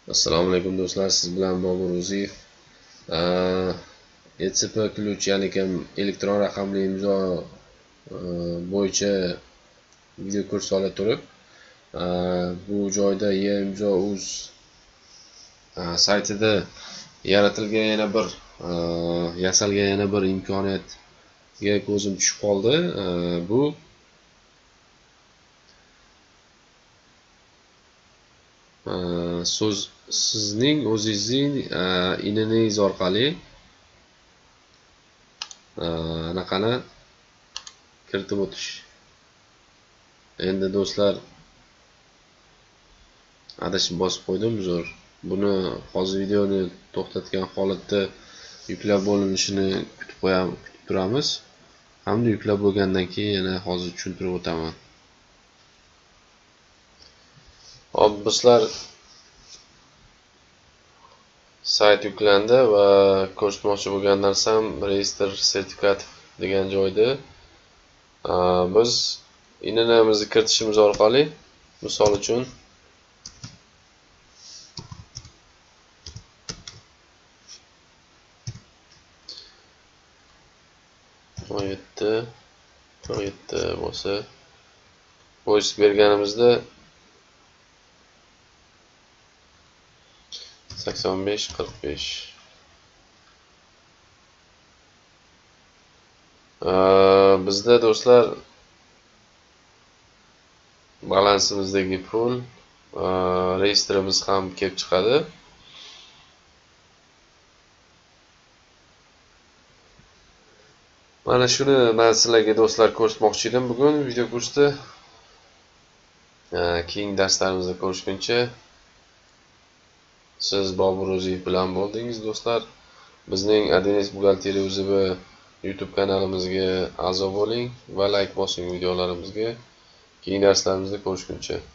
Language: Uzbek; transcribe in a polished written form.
Assalomu alaykum do'stlar, siz bilan Bobur Ro'ziyev. ECP ключ, ya'ni elektron raqamli imzo bo'yicha video kurs ola turib, bu joyda e-imzo.uz saytida yaratilgan yasalgan yana bir imkoniyatga ko'zim tushib qoldi. Bu sizning o'zingizning iningiz orqali anaqani kiritib o'tish. Endi do'stlar, adashib bosib qo'ydim, uzr. Buni hozir videoni to'xtatgan holatda yuklab bo'linishini kutib turamiz. Hamda yuklab bo'lgandan keyin yana hozir tushuntirib o'taman. Hop, do'stlar, sayt yuklandi va ko'rsatmoqchi bo'lgan narsam register sertifikat degan joyda biz INNimizni kiritishimiz orqali, misol uchun yetti bo'lsa, poyist berganimizda 85-45. Bizda do'stlar balansimizdagi pul reyestrimiz ham kelib chiqadi. Mana shuni men sizlarga do'stlar ko'rsatmoqchi edim bugun video kursda. Keyingi darslarimizda ko'rishguncha siz Bobur Ro'ziyev bilan bo'ldingiz do'stlar. Bizning Adrenalis buxgalteriya UZB YouTube kanalimizga a'zo bo'ling va like bosing videolarimizga. Keyingi darslarimizda ko'rishguncha.